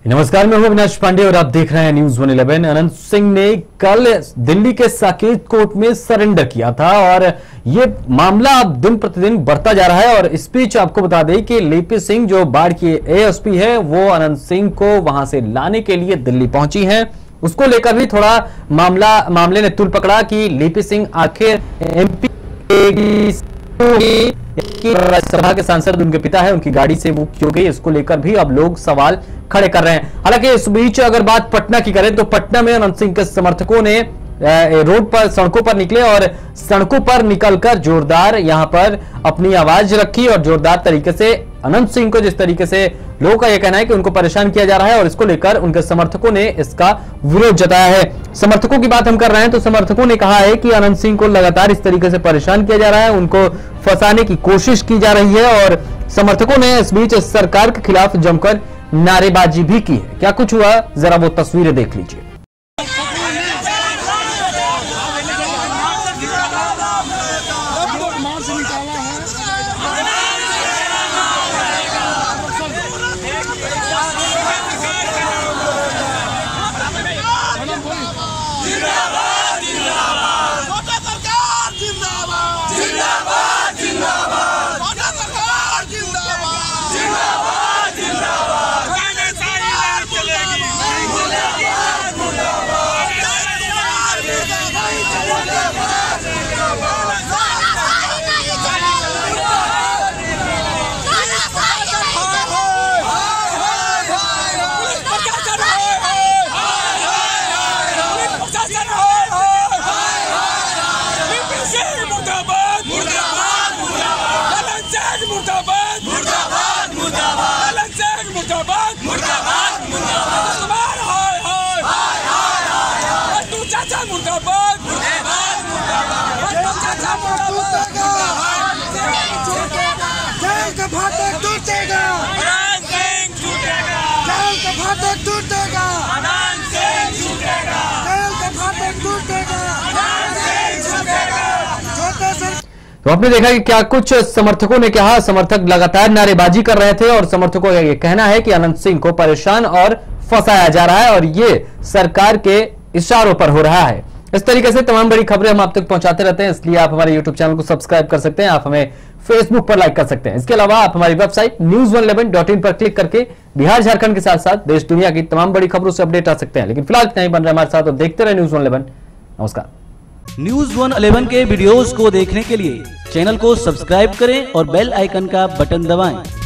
नमस्कार, मैं हूं अविनाश पांडे और आप देख रहे हैं न्यूज 111। अनंत सिंह ने कल दिल्ली के साकेत कोर्ट में सरेंडर किया था और ये मामला अब दिन प्रतिदिन बढ़ता जा रहा है। और इस बीच आपको बता दें कि लिपि सिंह जो बाढ़ की एएसपी है वो अनंत सिंह को वहां से लाने के लिए दिल्ली पहुंची हैं। उसको लेकर भी थोड़ा मामले ने तूल पकड़ा कि लिपि सिंह आखिर एमपी राज्यसभा के सांसद उनके पिता है, उनकी गाड़ी से वो क्यों गई, इसको लेकर भी अब लोग सवाल खड़े कर रहे हैं। हालांकि इस बीच अगर बात पटना की करें तो पटना में अनंत सिंह के समर्थकों ने रोड पर सड़कों पर निकले और सड़कों पर निकलकर जोरदार यहां पर अपनी आवाज रखी और जोरदार तरीके से अनंत सिंह को, जिस तरीके से लोगों का यह कहना है कि उनको परेशान किया जा रहा है और इसको लेकर उनके समर्थकों ने इसका विरोध जताया है। समर्थकों की बात हम कर रहे हैं तो समर्थकों ने कहा है कि अनंत सिंह को लगातार इस तरीके से परेशान किया जा रहा है, उनको फंसाने की कोशिश की जा रही है और समर्थकों ने इस बीच सरकार के खिलाफ जमकर नारेबाजी भी की है। क्या कुछ हुआ, जरा वो तस्वीरें देख लीजिए। तो आपने देखा कि क्या कुछ समर्थकों ने कहा। समर्थक लगातार नारेबाजी कर रहे थे और समर्थकों का यह कहना है कि अनंत सिंह को परेशान और फंसाया जा रहा है और ये सरकार के इशारों पर हो रहा है। इस तरीके से तमाम बड़ी खबरें हम आप तक पहुंचाते रहते हैं, इसलिए आप हमारे यूट्यूब चैनल को सब्सक्राइब कर सकते हैं, आप हमें फेसबुक पर लाइक कर सकते हैं। इसके अलावा आप हमारी वेबसाइट news111.in पर क्लिक करके बिहार झारखंड के साथ साथ देश दुनिया की तमाम बड़ी खबरों से अपडेट आ सकते हैं। लेकिन फिलहाल इतना ही, बन रहे हमारे साथ और देखते रहे न्यूज 111। नमस्कार। न्यूज 111 के वीडियोस को देखने के लिए चैनल को सब्सक्राइब करें और बेल आइकन का बटन दबाएं।